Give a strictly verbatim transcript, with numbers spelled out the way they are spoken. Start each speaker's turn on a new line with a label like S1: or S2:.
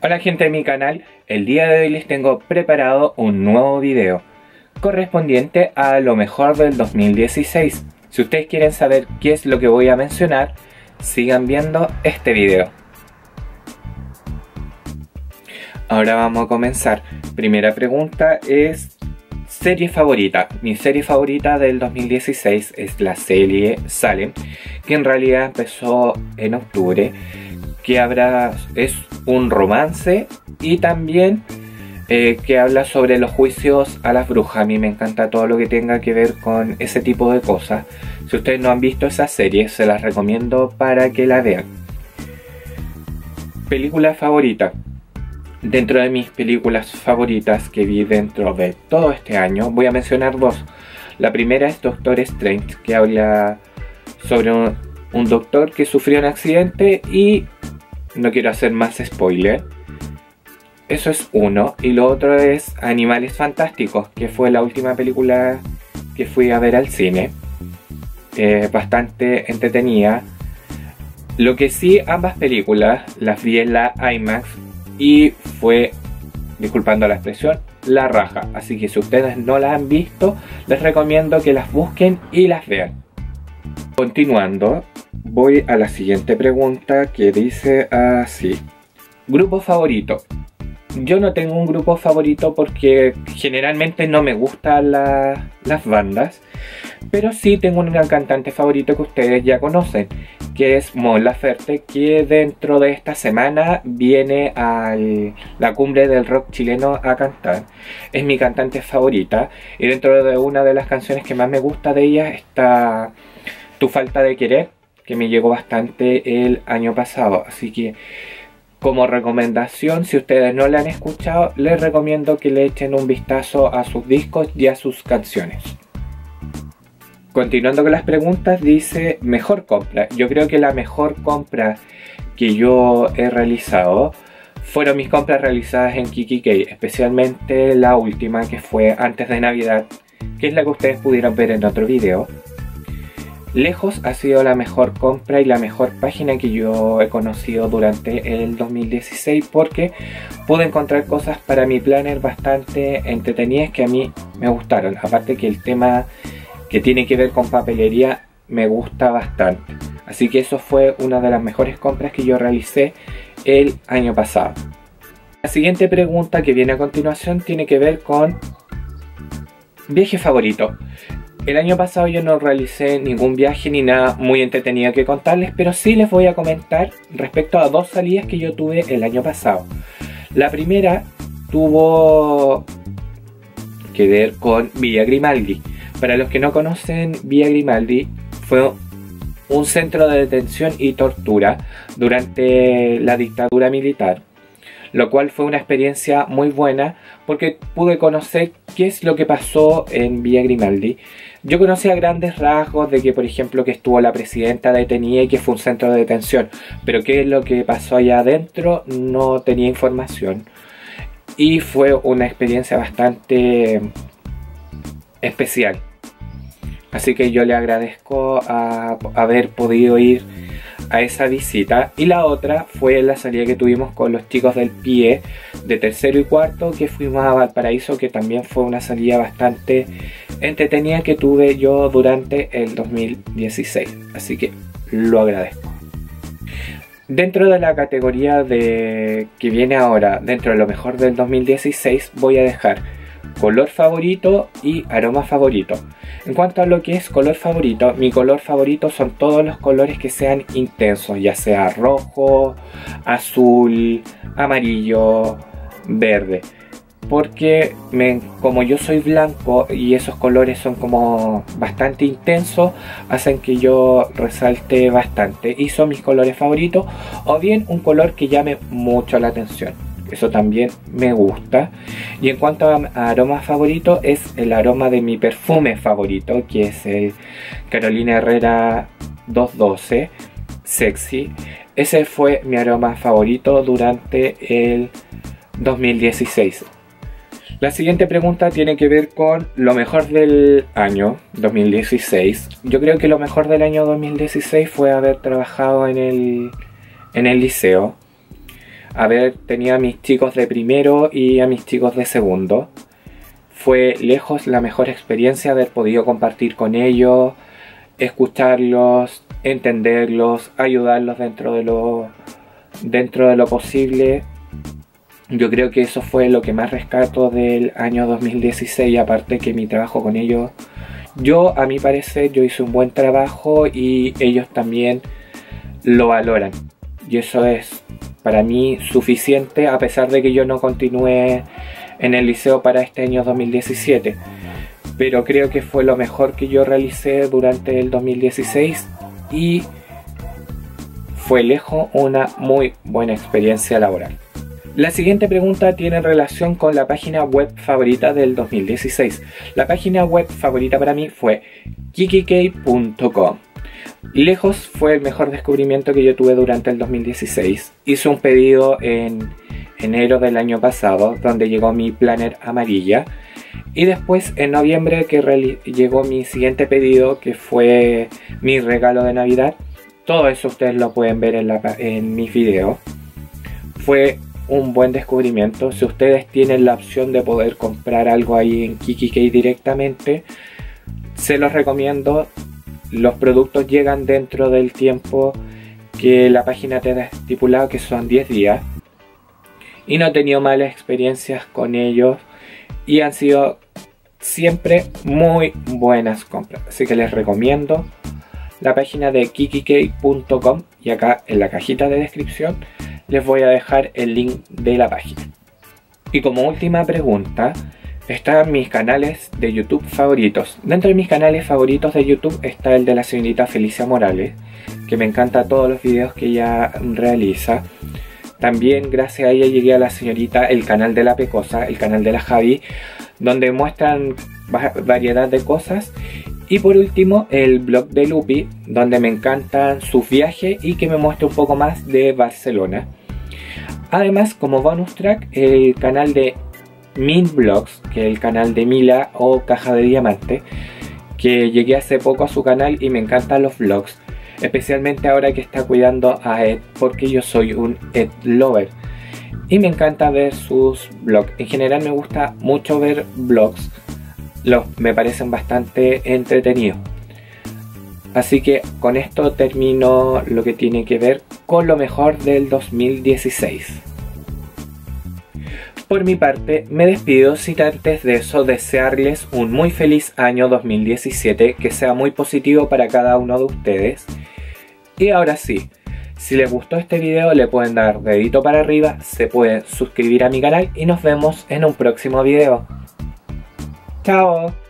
S1: Hola gente de mi canal, el día de hoy les tengo preparado un nuevo video correspondiente a lo mejor del dos mil dieciséis. Si ustedes quieren saber qué es lo que voy a mencionar, sigan viendo este video. Ahora vamos a comenzar. Primera pregunta es serie favorita. Mi serie favorita del dos mil dieciséis es la serie Salem, que en realidad empezó en octubre, que habrá, es un romance y también eh, que habla sobre los juicios a las brujas. A mí me encanta todo lo que tenga que ver con ese tipo de cosas. Si ustedes no han visto esa serie, se las recomiendo para que la vean. Película favorita. Dentro de mis películas favoritas que vi dentro de todo este año, voy a mencionar dos. La primera es Doctor Strange, que habla sobre un, un doctor que sufrió un accidente y no quiero hacer más spoiler. Eso es uno. Y lo otro es Animales Fantásticos, que fue la última película que fui a ver al cine. Eh, bastante entretenida. Lo que sí, ambas películas las vi en la IMAX y fue, disculpando la expresión, la raja. Así que si ustedes no las han visto, les recomiendo que las busquen y las vean. Continuando, voy a la siguiente pregunta, que dice así: grupo favorito. Yo no tengo un grupo favorito porque generalmente no me gustan la, las bandas, pero sí tengo un cantante favorito que ustedes ya conocen, que es Mon Laferte, que dentro de esta semana viene a la cumbre del rock chileno a cantar. Es mi cantante favorita y dentro de una de las canciones que más me gusta de ella está Tu Falta de Querer, que me llegó bastante el año pasado. Así que como recomendación, si ustedes no la han escuchado, les recomiendo que le echen un vistazo a sus discos y a sus canciones. Continuando con las preguntas, dice mejor compra. Yo creo que la mejor compra que yo he realizado fueron mis compras realizadas en Kikikey, especialmente la última, que fue antes de Navidad, que es la que ustedes pudieron ver en otro video. Lejos ha sido la mejor compra y la mejor página que yo he conocido durante el dos mil dieciséis, porque pude encontrar cosas para mi planner bastante entretenidas que a mí me gustaron. Aparte que el tema que tiene que ver con papelería me gusta bastante. Así que eso fue una de las mejores compras que yo realicé el año pasado. La siguiente pregunta que viene a continuación tiene que ver con viaje favorito. El año pasado yo no realicé ningún viaje ni nada muy entretenido que contarles, pero sí les voy a comentar respecto a dos salidas que yo tuve el año pasado. La primera tuvo que ver con Villa Grimaldi. Para los que no conocen, Villa Grimaldi fue un centro de detención y tortura durante la dictadura militar, lo cual fue una experiencia muy buena porque pude conocer qué es lo que pasó en Villa Grimaldi. Yo conocí a grandes rasgos de que, por ejemplo, que estuvo la presidenta detenida y que fue un centro de detención, pero qué es lo que pasó allá adentro no tenía información. Y fue una experiencia bastante especial. Así que yo le agradezco a haber podido ir a esa visita. Y la otra fue la salida que tuvimos con los chicos del Pie de tercero y cuarto, que fuimos a Valparaíso, que también fue una salida bastante entretenida que tuve yo durante el dos mil dieciséis. Así que lo agradezco. Dentro de la categoría de que viene ahora, dentro de lo mejor del dos mil dieciséis, voy a dejar color favorito y aroma favorito. En cuanto a lo que es color favorito, mi color favorito son todos los colores que sean intensos, ya sea rojo, azul, amarillo, verde. Porque me, como yo soy blanco y esos colores son como bastante intensos, hacen que yo resalte bastante y son mis colores favoritos. O bien un color que llame mucho la atención, eso también me gusta. Y en cuanto a aroma favorito, es el aroma de mi perfume favorito, que es el Carolina Herrera doscientos doce Sexy. Ese fue mi aroma favorito durante el dos mil dieciséis. La siguiente pregunta tiene que ver con lo mejor del año dos mil dieciséis. Yo creo que lo mejor del año dos mil dieciséis fue haber trabajado en el, en el liceo. haber tenido a mis chicos de primero y a mis chicos de segundo. Fue lejos la mejor experiencia haber podido compartir con ellos, escucharlos, entenderlos, ayudarlos dentro de lo, dentro de lo posible. Yo creo que eso fue lo que más rescato del año dos mil dieciséis, aparte que mi trabajo con ellos, yo a mi parecer yo hice un buen trabajo y ellos también lo valoran. Y eso es para mí suficiente, a pesar de que yo no continué en el liceo para este año dos mil diecisiete. Pero creo que fue lo mejor que yo realicé durante el dos mil dieciséis y fue lejos una muy buena experiencia laboral. La siguiente pregunta tiene relación con la página web favorita del dos mil dieciséis. La página web favorita para mí fue kikikey punto com. Lejos fue el mejor descubrimiento que yo tuve durante el dos mil dieciséis. Hice un pedido en enero del año pasado, donde llegó mi planner amarilla. Y después en noviembre que llegó mi siguiente pedido, que fue mi regalo de Navidad. Todo eso ustedes lo pueden ver en, la, en mis videos. Fue un buen descubrimiento. Si ustedes tienen la opción de poder comprar algo ahí en kikikey directamente, se los recomiendo. Los productos llegan dentro del tiempo que la página te da estipulado, que son diez días. Y no he tenido malas experiencias con ellos y han sido siempre muy buenas compras. Así que les recomiendo la página de kikikey punto com y acá en la cajita de descripción les voy a dejar el link de la página. Y como última pregunta, están mis canales de YouTube favoritos. Dentro de mis canales favoritos de YouTube está el de la señorita Felicia Morales, que me encanta todos los videos que ella realiza. También gracias a ella llegué a la señorita, el canal de la Pecosa, el canal de la Javi, donde muestran variedad de cosas. Y por último, el blog de Lupi, donde me encantan sus viajes y que me muestra un poco más de Barcelona. Además, como bonus track, el canal de Min Vlogs, que es el canal de Mila o Caja de Diamante, que llegué hace poco a su canal y me encantan los vlogs, especialmente ahora que está cuidando a Ed, porque yo soy un Ed lover y me encanta ver sus vlogs. En general me gusta mucho ver vlogs, los, me parecen bastante entretenidos. Así que con esto termino lo que tiene que ver con lo mejor del dos mil dieciséis. Por mi parte me despido sin antes de eso desearles un muy feliz año dos mil diecisiete, que sea muy positivo para cada uno de ustedes. Y ahora sí, si les gustó este video le pueden dar dedito para arriba, se pueden suscribir a mi canal y nos vemos en un próximo video. ¡Chao!